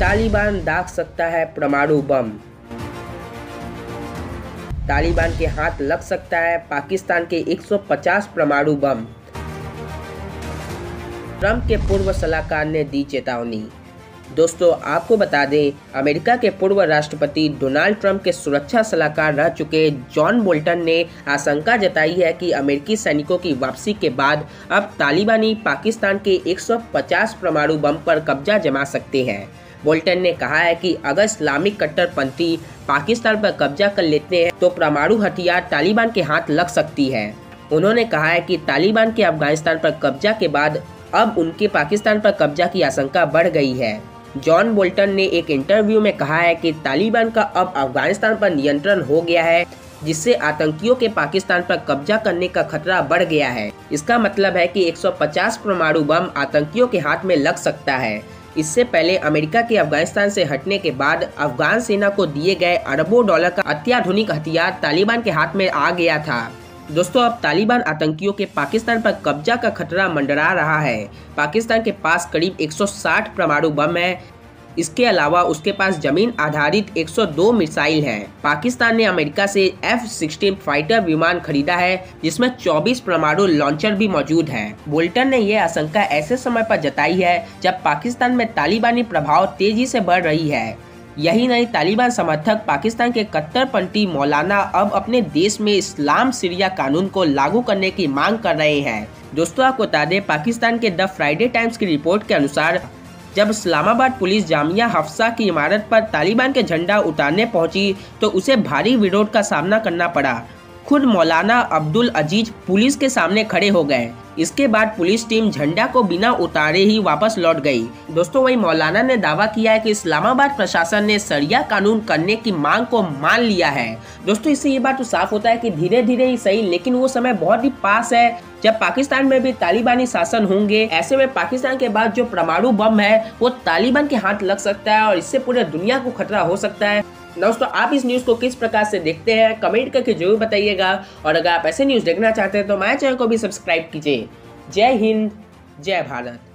तालिबान दाग सकता है परमाणु बम। तालिबान के हाथ लग सकता है पाकिस्तान के 150 परमाणु बम। ट्रंप के पूर्व सलाहकार ने दी चेतावनी। दोस्तों, आपको बता दें, अमेरिका के पूर्व राष्ट्रपति डोनाल्ड ट्रंप के सुरक्षा सलाहकार रह चुके जॉन बोल्टन ने आशंका जताई है कि अमेरिकी सैनिकों की वापसी के बाद अब तालिबानी पाकिस्तान के 150 परमाणु बम पर कब्जा जमा सकते हैं। बोल्टन ने कहा है कि अगर इस्लामिक कट्टरपंथी पाकिस्तान पर कब्जा कर लेते हैं तो परमाणु हथियार तालिबान के हाथ लग सकती है। उन्होंने कहा है कि तालिबान के अफगानिस्तान पर कब्जा के बाद अब उनके पाकिस्तान पर कब्जा की आशंका बढ़ गई है। जॉन बोल्टन ने एक इंटरव्यू में कहा है कि तालिबान का अब अफगानिस्तान पर नियंत्रण हो गया है, जिससे आतंकियों के पाकिस्तान पर कब्जा करने का खतरा बढ़ गया है। इसका मतलब है कि 150 परमाणु बम आतंकियों के हाथ में लग सकता है। इससे पहले अमेरिका के अफगानिस्तान से हटने के बाद अफगान सेना को दिए गए अरबों डॉलर का अत्याधुनिक हथियार तालिबान के हाथ में आ गया था। दोस्तों, अब तालिबान आतंकियों के पाकिस्तान पर कब्जा का खतरा मंडरा रहा है। पाकिस्तान के पास करीब 160 परमाणु बम है। इसके अलावा उसके पास जमीन आधारित 102 मिसाइल हैं। पाकिस्तान ने अमेरिका से F-16 फाइटर विमान खरीदा है, जिसमें 24 परमाणु लॉन्चर भी मौजूद हैं। बोल्टन ने यह आशंका ऐसे समय पर जताई है जब पाकिस्तान में तालिबानी प्रभाव तेजी से बढ़ रही है। यही नहीं, तालिबान समर्थक पाकिस्तान के कट्टरपंथी मौलाना अब अपने देश में इस्लाम शरिया कानून को लागू करने की मांग कर रहे हैं। दोस्तों, आपको बता दें, पाकिस्तान के द फ्राइडे टाइम्स की रिपोर्ट के अनुसार जब इस्लामाबाद पुलिस जामिया हफ्सा की इमारत पर तालिबान के झंडा उतारने पहुंची तो उसे भारी विरोध का सामना करना पड़ा। खुद मौलाना अब्दुल अजीज पुलिस के सामने खड़े हो गए। इसके बाद पुलिस टीम झंडा को बिना उतारे ही वापस लौट गई। दोस्तों, वही मौलाना ने दावा किया है कि इस्लामाबाद प्रशासन ने शरिया कानून करने की मांग को मान लिया है। दोस्तों, इससे ये बात तो साफ होता है कि धीरे धीरे ही सही, लेकिन वो समय बहुत ही पास है जब पाकिस्तान में भी तालिबानी शासन होंगे। ऐसे में पाकिस्तान के बाद जो परमाणु बम है वो तालिबान के हाथ लग सकता है और इससे पूरे दुनिया को खतरा हो सकता है। दोस्तों, आप इस न्यूज़ को किस प्रकार से देखते हैं कमेंट करके जरूर बताइएगा, और अगर आप ऐसे न्यूज़ देखना चाहते हैं तो हमारे चैनल को भी सब्सक्राइब कीजिए। जय हिंद, जय भारत।